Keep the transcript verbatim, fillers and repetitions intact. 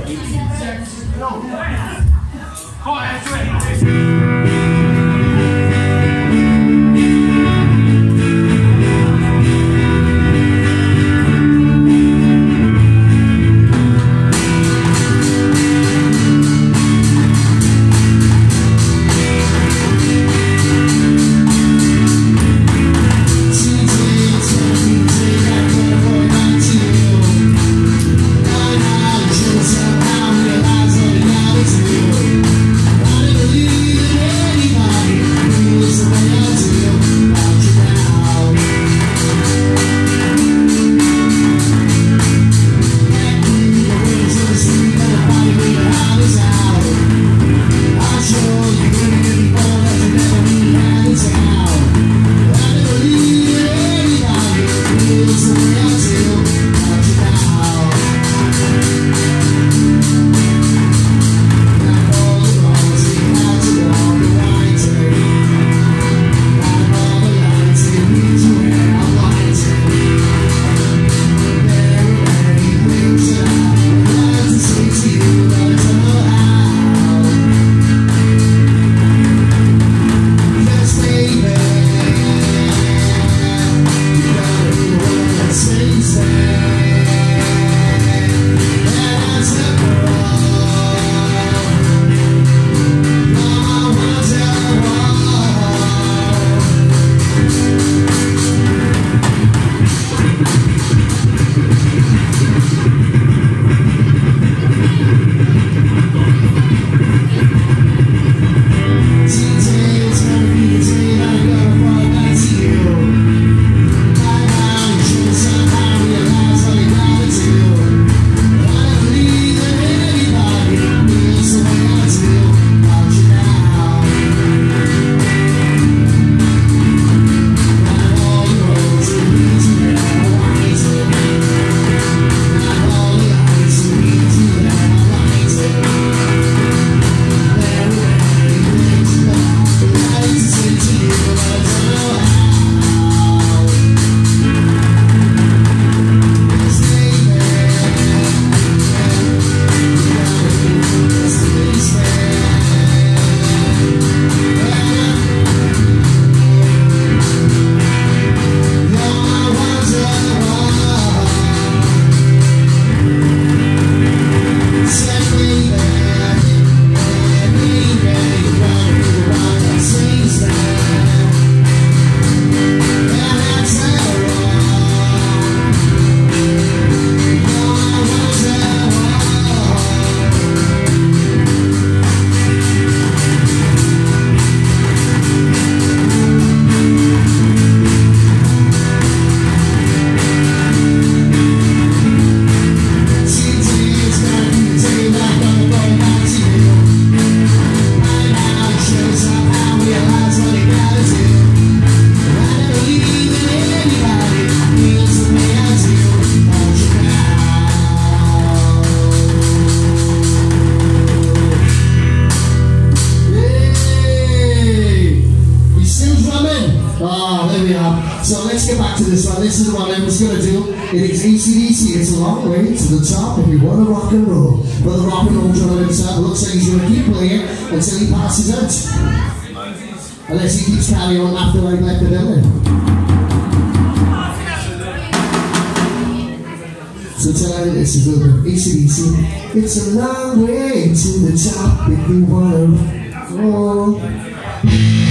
So let's get back to this one. This is the one I was going to do. It is A C D C. It's a long way to the top if you want to rock and roll. But the rock and roll drummer himself looks like he's going to keep playing until he passes out. Unless he keeps carrying on after I've left the building. So tell me this is a little bit A C D C. It's a long way to the top if you want to roll.